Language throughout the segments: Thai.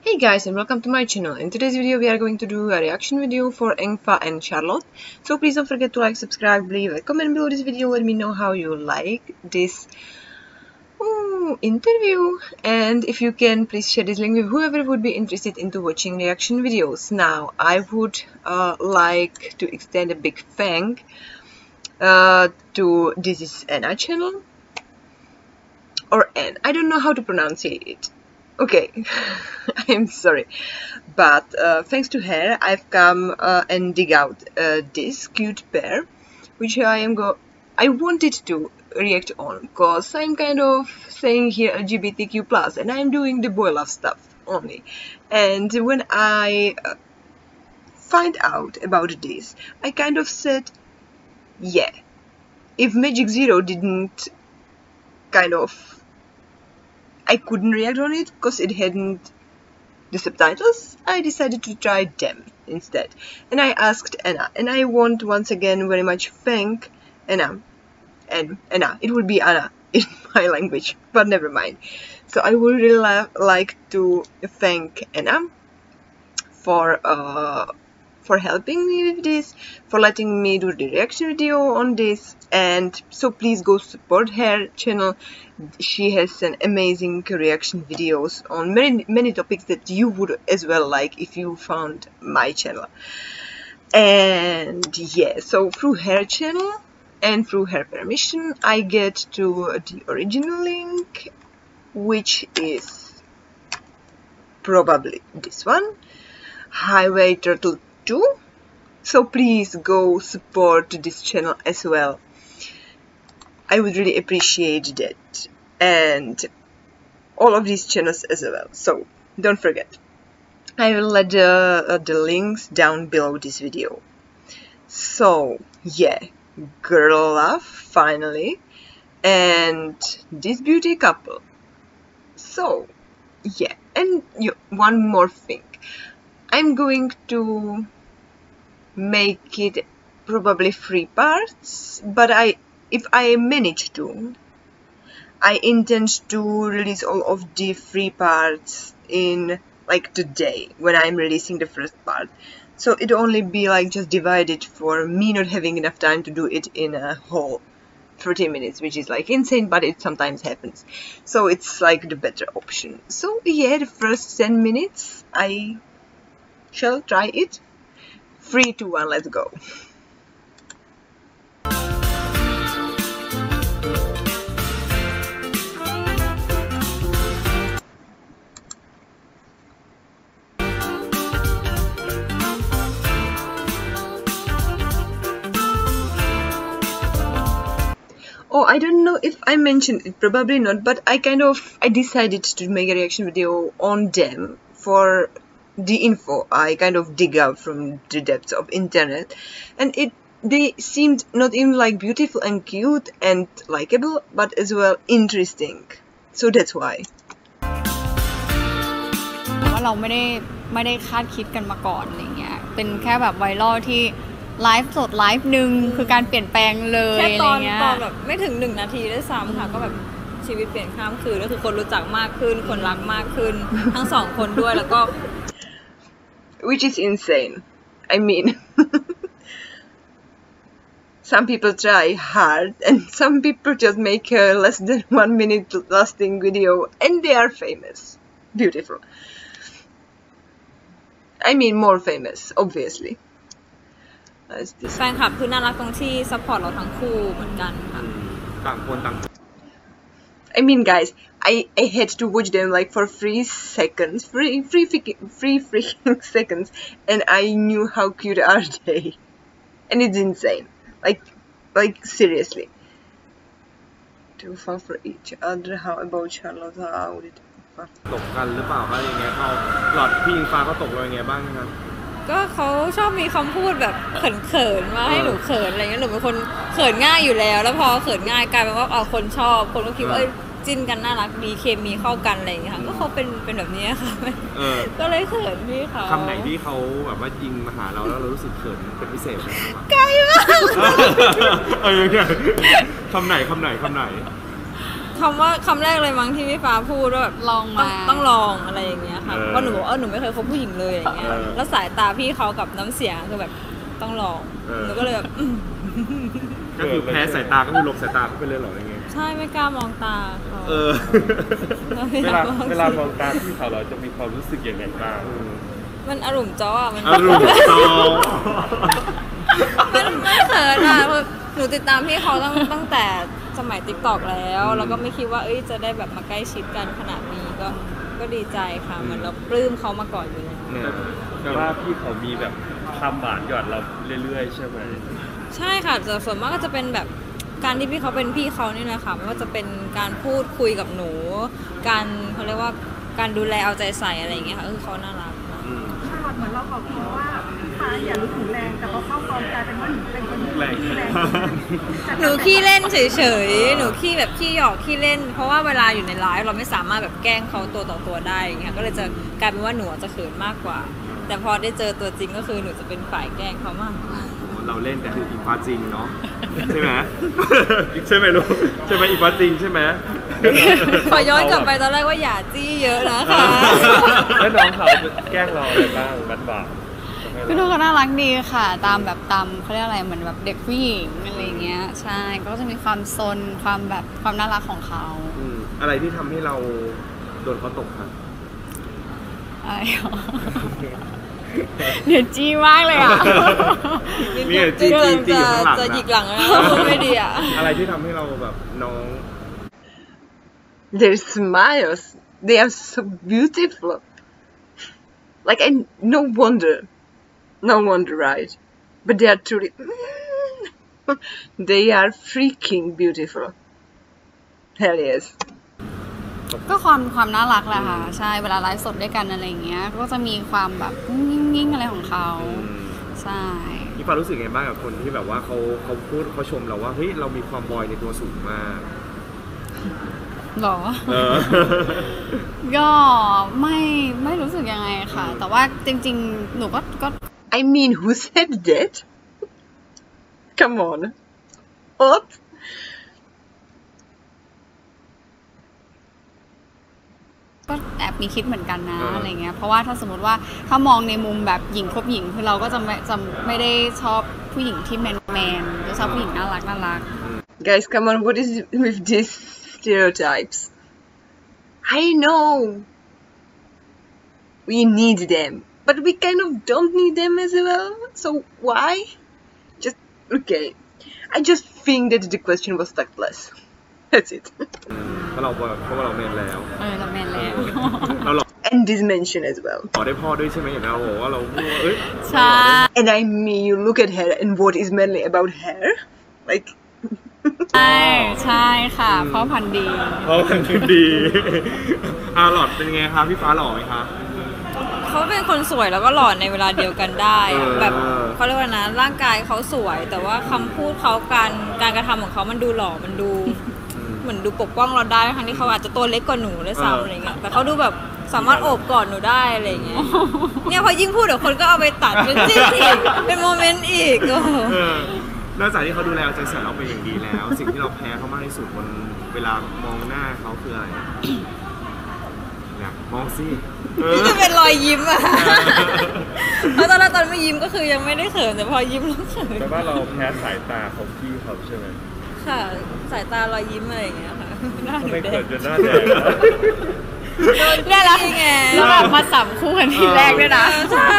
Hey guys, and welcome to my channel. In today's video we are going to do a reaction video for Engfa and Charlotte. So please don't forget to like, subscribe, leave a comment below this video. Let me know how you like this interview, and if you can, please share this link with whoever would be interested into watching reaction videos. Now I would like to extend a big thank to This Is Anna channel, or Anne, I don't know how to pronounce it. Okay, I'm sorry, but thanks to her I've come and dig out this cute pair, which I wanted to react on, because I'm kind of saying here LGBTQ+, and I'm doing the boy love stuff only. And when I find out about this, I kind of said, yeah, if Magic Zero didn't I couldn't react on it because it hadn't the subtitles, I decided to try them instead. And I asked Anna, and I want once again very much thank Anna. And Anna, it would be Anna in my language, but never mind. So I would really like to thank Anna for helping me with this, for letting me do the reaction video on this, and so please go support her channel. She has an amazing reaction videos on many topics that you would as well like if you found my channel. And yeah, so through her channel and through her permission, I get to the original link, which is probably this one, Highway Turtle 2. So please go support this channel as well. I would really appreciate that, and all of these channels as well. So don't forget. I will let the links down below this video. So yeah, girl love finally, and this beauty couple. So yeah, and one more thing. I'm going to make it probably 3 parts, but if I manage to, I intend to release all of the 3 parts in like today when I'm releasing the first part. So it only be like just divided for me not having enough time to do it in a whole 30 minutes, which is like insane, but it sometimes happens. So it's like the better option. So yeah, the first 10 minutes I shall try it. 3, 2, 1, let's go. Oh, I don't know if I mentioned it, probably not, but I decided to make a reaction video on them for the info I kind of dig out from the depths of internet, and they seemed not even like beautiful and cute and likable, but as well interesting. So that's why. ว่าเราไม่ได้คาดคิดกันมาก่อนอะไรเงี้ยเป็นแค่แบบไวรัลที่ไลฟ์สดไลฟ์หนึ่งคือการเปลี่ยนแปลงเลยแค่ตอนแบบไม่ถึง1 นาทีด้วยซ้ำค่ะก็แบบชีวิตเปลี่ยนข้ามคืนก็คือคนรู้จักมากขึ้นคนรักมากขึ้นทั้ง2 คนด้วยแล้วก็ which is insane. I mean, some people try hard and some people just make a less than 1 minute lasting video and they are famous. Beautiful. I mean, more famous, obviously. แฟนคลับคือน่ารักตรงที่ซัพพอร์ตเราทั้งคู่เหมือนกันค่ะต่างคนต่าง I mean, guys, I had to watch them like for 3 seconds, free freaking seconds, and I knew how cute are they, and it's insane, like seriously. Too far for each other. How about Charlotte? How did it? ตกกันหรือเปล่าคะอย่างเงี้ยเขาหลอดพี่อิงฟ้าเขาตกเราอย่างเงี้ยบ้างครับก็เขาชอบมีคำพูดแบบเขินๆมาให้หนูเขินอะไรเงี้ยหนูเป็นคนเขินง่ายอยู่แล้วพอเขินง่ายกลายเป็นว่าคนชอบคนก็คิดว่าจิ้นกันน่ารักดีเคมีเข้ากันอะไรอย่างเงี้ยค่ะก็เขาเป็นแบบนี้ค่ะก็เลยเขินพี่เขาคำไหนที่เขาแบบว่ายิงมาหาเราแล้วเรารู้สึกเขินเป็นพิเศษไหมครับไกลมากคำไหนคำแรกเลยมั้งที่พี่ฟ้าพูดว่าแบบลองมาต้องลองอะไรอย่างเงี้ยค่ะเพราะหนูบอกหนูไม่เคยคบผู้หญิงเลยอย่างเงี้ยแล้วสายตาพี่เขากับน้ำเสียงคือแบบต้องลองหนูก็เลยแบบก็คือแพ้สายตาก็คือลบสายตาเขาไปเลยเหรออย่างเงี้ยใช่ไม่กล้ามองตาเขาเวลามองตาพี่เขาเราจะมีความรู้สึกยังไงบ้างมันอารมณ์จ้อมันอารมณ์จ้อมันเขินอ่ะหนูติดตามพี่เขาตั้งแต่สมัย TikTok แล้วก็ไม่คิดว่าจะได้แบบมาใกล้ชิดกันขนาดนี้ก็ดีใจค่ะเหมือนเราปลื้มเขามาก่อนอยู่แล้วแต่ว่าพี่เขามีแบบคำหวานหยอดเราเรื่อยๆใช่ไหมใช่ค่ะแต่ส่วนมากก็จะเป็นแบบการที่พี่เขาเป็นพี่เขานี่แหละค่ะไม่ว่าจะเป็นการพูดคุยกับหนูการเขาเรียกว่าการดูแลเอาใจใส่อะไรอย่างเงี้ยค่ะคือเขาน่ารักเหมือนเราบอกพี่ว่าฟ้าอย่ารู้สึกแรงแต่พอเข้ากองกลายเป็นว่าหนูเป็นคนที่ขี้แรงหนูขี้เล่นเฉยๆหนูขี้แบบขี้หยอกขี้เล่นเพราะว่าเวลาอยู่ในไลฟ์เราไม่สามารถแบบแกล้งเขาตัวต่อตัวได้อย่างเงี้ยก็เลยจะกลายเป็นว่าหนูจะเขินมากกว่าแต่พอได้เจอตัวจริงก็คือหนูจะเป็นฝ่ายแกล้งเขามากเราเล่นแต่คืออีฟ้าจริงเนาะใช่ไหมใช่ไหมลูกใช่ไหมอีฟ้าจริงใช่ไหมขอย้อนกลับไปตอนแรกว่าอย่าจี้เยอะนะคะแล้วน้องเขาแกล้งเราอะไรบ้างบัดบ่าพี่ดูเขาน่ารักดีค่ะตามเขาเรียกอะไรเหมือนแบบเด็กผู้หญิงอะไรเงี้ยใช่ก็จะมีความซนความแบบความน่ารักของเขาอะไรที่ทำให้เราโดนเขาตกครับอะไรเดี๋ยวจี้มากเลยอ่ะเนี่ยจี้จะหยิกหลังแล้วไม่ดีอ่ะอะไรที่ทำให้เราแบบน้อง Their smiles they are so beautiful like no wonder right but they are truly they are freaking beautiful hell yes ก็ความน่ารักแหละค่ะใช่เวลาไลฟ์สดด้วยกันอะไรอย่างเงี้ยก็จะมีความแบบนิ่งๆอะไรของเขาใช่พี่ฟ้ารู้สึกไงบ้างกับคนที่แบบว่าเขาพูดเขาชมเราว่าเฮ้ยเรามีความบอยในตัวสูงมากหรอก็ไม่รู้สึกยังไงค่ะแต่ว่าจริงๆหนูก็ I mean who said that come on what ก็แอบมีคิดเหมือนกันนะอะไรเงี้ยเพราะว่าถ้าสมมติว่าถ้ามองในมุมแบบหญิงคบหญิงคือเราก็จะไม่ได้ชอบผู้หญิงที่แมนจะชอบผู้หญิงน่ารัก Guys come on what is with these stereotypes I know we need them but we kind of don't need them as well so why just okay I just think that the question was tactless that's it เพราะเราแมนแล้วเราแมนแล้วเราหลอก and this mention as well ขอได้พ่อด้วยใช่ไหมเห็นไหมโอ้โหว่าเราใช่ and I mean you look at her and what is manly about her like ใช่ค่ะพ่อพันธุ์ดีหลอดเป็นไงคะพี่ฟ้าหล่อไหมคะเขาเป็นคนสวยแล้วก็หล่อในเวลาเดียวกันได้แบบเขาเรียกว่านะร่างกายเขาสวยแต่ว่าคำพูดเขาการกระทำของเขามันดูหล่อมันดูเหมือนดูปกป้องเราได้ทั้งที่เขาอาจจะตัวเล็กกว่าหนูด้วยซ้ำอะไรเงี้ยแต่เขาดูแบบสามารถโอบกอดหนูได้อะไรเงี้ยเนี่ยพอยิ่งพูดเดี๋ยวคนก็เอาไปตัดเป็นจิ้นอีกเป็นโมเมนต์อีกนอกจากที่เขาดูแลใจใส่เราเป็นอย่างดีแล้วสิ่งที่เราแพ้เขามากที่สุดบนเวลามองหน้าเขาคืออะไรอยากมองสินี่จะเป็นรอยยิ้มอ่ะเพราะตอนไม่ยิ้มก็คือยังไม่ได้เขินแต่พอยิ้มแล้วเขินแปลว่าเราแพ้สายตาของพี่เขาใช่ไหมค่ะสายตารอยยิ้มอะไรอย่างเงี้ยค่ะไม่เขินจนหน้าแดงเนี่ยแล้วไงแล้วแบบมาสัมคู่กันทีแรกด้วยนะใช่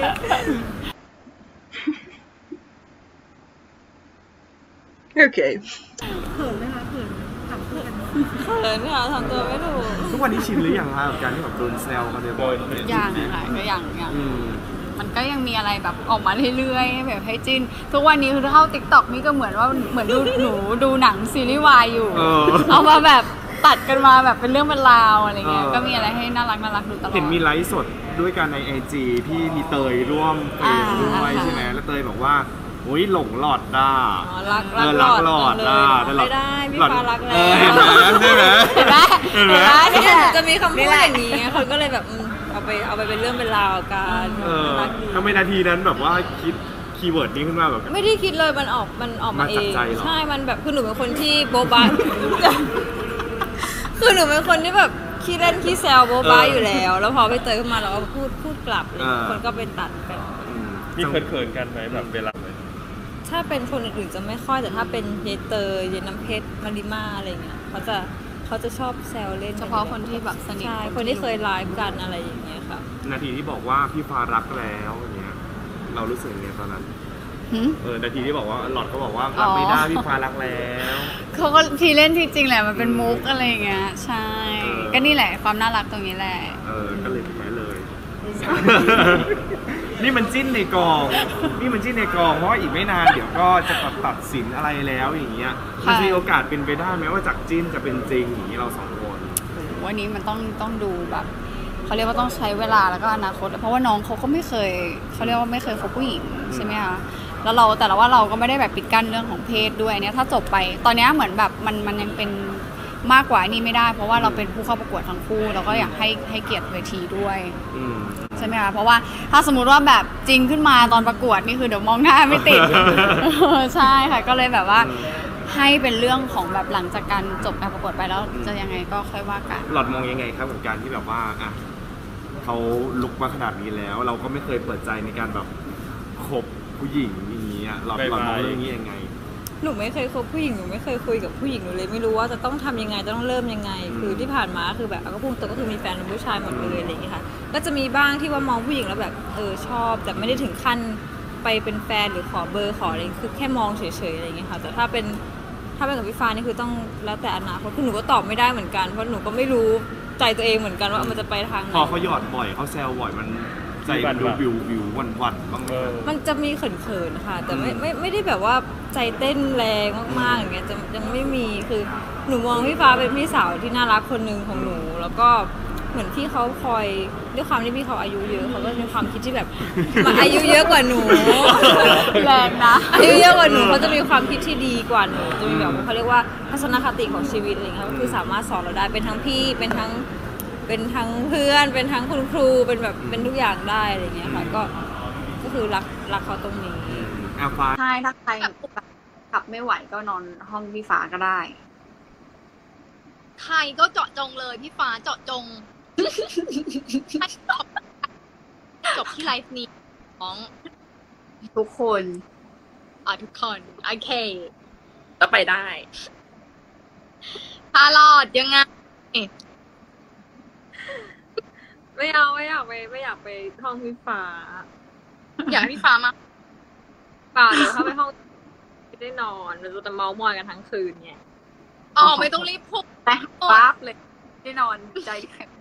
Okay เขินไหมคะเขินทำตัวกันเขินค่ะทำตัวไม่ถูกทุกวันนี้ชินหรือยังคะกับการที่แบบโดนแซวกันบ่อยๆยังค่ะก็ยังมันก็ยังมีอะไรแบบออกมาเรื่อยๆแบบให้จิ้นทุกวันนี้คือเข้า TikTok นี่ก็เหมือนดูหนังซีรีส์วายอยู่เอามาแบบตัดกันมาแบบเป็นเรื่องเป็นราวอะไรเงี้ยก็มีอะไรให้น่ารักดูตลอดเห็นมีไลฟ์สดด้วยกันใน IG ที่มีเตยร่วมเฟรมด้วยใช่ไหมแล้วเตยบอกว่าอุ้ยหลงหลอดด่ารักหลอดไม่ได้พี่ฟ้ารักแล้วเห็นไหมใช่ไหมเนี่ยจะมีคำพูดอย่างนี้คนก็เลยแบบเอาไปเป็นเรื่องเป็นราวกันทำไมนาทีนั้นแบบว่าคิดคีย์เวิร์ดนี้ขึ้นมาแบบไม่ได้คิดเลยมันออกมาเองใช่มันแบบคือหนูเป็นคนที่โบ๊ะบ้าคือหนูเป็นคนที่แบบขี้เล่นขี้แซวโบ๊ะบ้าอยู่แล้วพอไปเตยขึ้นมาเราก็พูดกลับเลยคนก็ไปตัดกันมีเขินๆกันไหมแบบเวลาถ้าเป็นคนอื่นๆจะไม่ค่อยแต่ถ้าเป็นเยเตยเยน้ำเพชรมาริมาอะไรเงี้ยเขาจะชอบแซวเล่นเฉพาะคนที่แบบสนิทใช่คนที่เคยไลฟ์กันอะไรอย่างเงี้ยค่ะนาทีที่บอกว่าพี่ฟ้ารักแล้วอย่างเงี้ยเรารู้สึกไงตอนนั้นนาทีที่บอกว่าหลอดเขาบอกว่ารักไม่ได้พี่ฟ้ารักแล้วเขาก็ทีเล่นที่จริงแหละมันเป็นมุกอะไรเงี้ยใช่ก็นี่แหละความน่ารักตรงนี้แหละก็เลยแพ้เลยนี่มันจิ้นในกองเพราะว่าอีกไม่นานเดี๋ยวก็จะตัดสินอะไรแล้วอย่างเงี้ยมันมีโอกาสเป็นไปได้ไหมว่าจากจิ้นจะเป็นจริงอย่างนี้เรา2 คนวันนี้มันต้องดูแบบเขาเรียกว่าต้องใช้เวลาแล้วก็อนาคตเพราะว่าน้องเขาก็ไม่เคยเขาเรียกว่าไม่เคยคบผู้หญิงใช่ไหมคะแล้วแต่ว่าเราก็ไม่ได้แบบปิดกั้นเรื่องของเพศด้วยเนี่ยถ้าจบไปตอนนี้เหมือนแบบมันยังเป็นมากกว่านี้ไม่ได้เพราะว่าเราเป็นผู้เข้าประกวดทั้งคู่เราก็อยากให้เกียรติเวทีด้วยใช่ไหมคะเพราะว่าถ้าสมมุติว่าแบบจริงขึ้นมาตอนประกวดนี่คือเดี๋ยวมองหน้าไม่ติดใช่ค่ะก็เลยแบบว่าให้เป็นเรื่องของแบบหลังจากการจบการประกวดไปแล้วจะยังไงก็ค่อยว่ากันหลอดมองยังไงครับกับการที่แบบว่าเขาลุกมาขนาดนี้แล้วเราก็ไม่เคยเปิดใจในการแบบคบผู้หญิงอย่างนี้หลอดมองเรื่องนี้ยังไงหนูไม่เคยคบผู้หญิงหนูไม่เคยคุยกับผู้หญิงหนูเลยไม่รู้ว่าจะต้องทำยังไงจะต้องเริ่มยังไงคือที่ผ่านมาคือแบบก็พุ่งตัวก็คือมีแฟนเป็นผู้ชายหมดเลยอะไรอย่างเงี้ยค่ะก็จะมีบ้างที่ว่ามองผู้หญิงแล้วแบบชอบแต่ไม่ได้ถึงขั้นไปเป็นแฟนหรือขอเบอร์ขออะไรคือแค่มองเฉยๆอะไรอย่างเงี้ยค่ะแต่ถ้าเป็นกับพี่ฟ้านี่คือต้องแล้วแต่อนาคตคือหนูก็ตอบไม่ได้เหมือนกันเพราะหนูก็ไม่รู้ใจตัวเองเหมือนกันว่ามันจะไปทางไหนพอเขาหยอดบ่อยเขาแซวบ่อยมันใจมันดูวิววันบ้างมันจะมีเขินๆค่ะแต่ไม่ได้แบบว่าใจเต้นแรงมากๆอย่างเงี้ยจะยังไม่มีคือหนูมองพี่ฟ้าเป็นพี่สาวที่น่ารักคนหนึ่งของหนูแล้วก็เหมือนพี่เขาคอยด้วยความที่พี่เขาอายุเยอะเขาก็มีความคิดที่แบบมาอายุเยอะกว่าหนูแรงนะอายุเยอะกว่าหนูเขาจะมีความคิดที่ดีกว่าหนูจะมีแบบเขาเรียกว่าทัศนคติของชีวิตอะไรเงี้ยก็คือสามารถสอนเราได้เป็นทั้งพี่เป็นทั้งเพื่อนเป็นทั้งคุณครูเป็นแบบเป็นทุกอย่างได้อะไรเงี้ยค่ะก็คือรักเขาตรงนี้ใช่ถ้าใครขับไม่ไหวก็นอนห้องพี่ฟ้าก็ได้ใครก็เจาะจงเลยพี่ฟ้าเจาะจงจบที่ไลฟ์นี้ของทุกคนทุกคนโอเคก็ไปได้พาลอดยังไงไม่อยากไปห้องพี่ฟ้าอยากให้พี่ฟ้ามาเปล่าเดี๋ยวถ้าไปห้องไม่ได้นอนเราจะเมามอยกันทั้งคืนไงไม่ต้องรีบพูดไปปั๊บเลยได้นอนใจแข็ง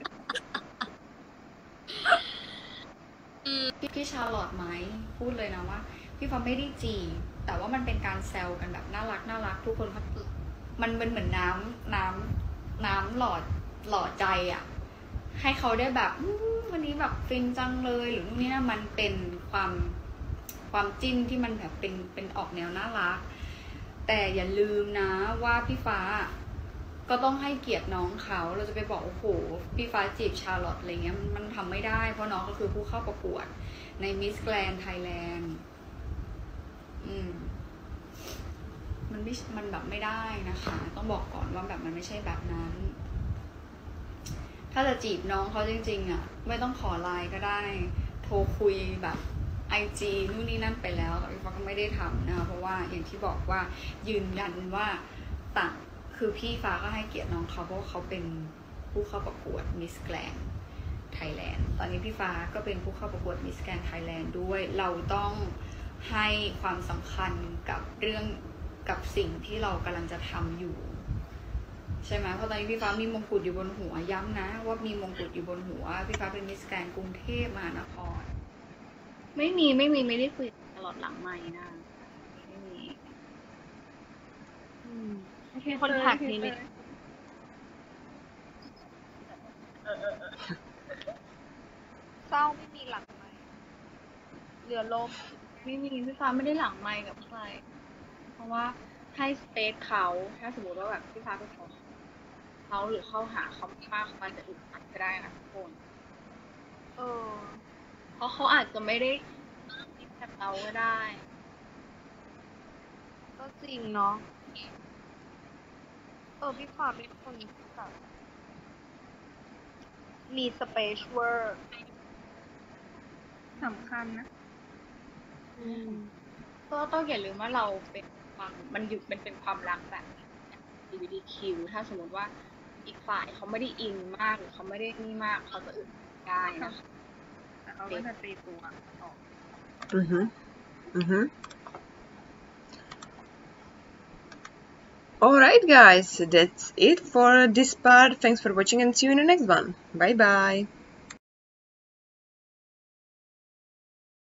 พี่ชาลอตไหมพูดเลยนะว่าพี่ฟ้าไม่ได้จีบแต่ว่ามันเป็นการแซวกันแบบน่ารักทุกคนมันเป็นเหมือนน้ำหลอดใจอ่ะให้เขาได้แบบวันนี้แบบฟินจังเลยหรือนู่นนี่นะมันเป็นความจิ้นที่มันแบบเป็นออกแนวน่ารักแต่อย่าลืมนะว่าพี่ฟ้าก็ต้องให้เกียรติน้องเขาเราจะไปบอกโอ้โหพี่ฟ้าจีบชาร์ลอตอะไรเงี้ยมันทำไม่ได้เพราะน้องก็คือผู้เข้าประกวดในมิสแกรนด์ไทยแลนด์มันแบบไม่ได้นะคะต้องบอกก่อนว่าแบบมันไม่ใช่แบบนั้นถ้าจะจีบน้องเขาจริงๆอ่ะไม่ต้องขอไลน์ก็ได้โทรคุยแบบ IG นู่นนี่นั่นไปแล้วแต่พี่ฟ้าก็ไม่ได้ทำนะคะเพราะว่าอย่างที่บอกว่ายืนยันว่าต่างคือพี่ฟ้าก็ให้เกียรติน้องเขาเพราะว่าเขาเป็นผู้เข้าประกวดมิสแกรนด์ไทยแลนด์ตอนนี้พี่ฟ้าก็เป็นผู้เข้าประกวดมิสแกรนด์ไทยแลนด์ด้วยเราต้องให้ความสำคัญกับสิ่งที่เรากำลังจะทำอยู่ใช่ไหมเพราะตอนนี้พี่ฟ้ามีมงกุฎอยู่บนหัวย้ำนะว่ามีมงกุฎอยู่บนหัวพี่ฟ้าเป็นมิสแกรนด์กรุงเทพมหานครไม่ได้คุยตลอดหลังไมค์นะไม่มีคนแท็กนี้เศร้าไม่มีหลังไมค์เรือล่มไม่มีพี่ฟ้าไม่ได้หลังไมค์กับใครเพราะว่าให้สเปซเขาถ้าสมมติว่าแบบพี่ฟ้าไปขอเขาหรือเข้าหาเขามากมันจะอึดอัดก็ได้นะทุกคนเพราะเขาอาจจะไม่ได้คิดแบบเราก็ได้ก็จริงเนาะพี่ฟ้าเป็นคนแบบมีสเปซเวอร์สำคัญนะก็ต้องอย่าลืมว่าเราเป็นความมันเป็นความรักแบบ LGBTQ ถ้าสมมติว่าอีกฝ่ายเขาไม่ได้อินมากหรือเขาไม่ได้นี่มากเขาจะอึดได้นะคะแต่เขาก็จะตีตัวออก Alright guys, that's it for this part. Thanks for watching and see you in the next one. Bye bye.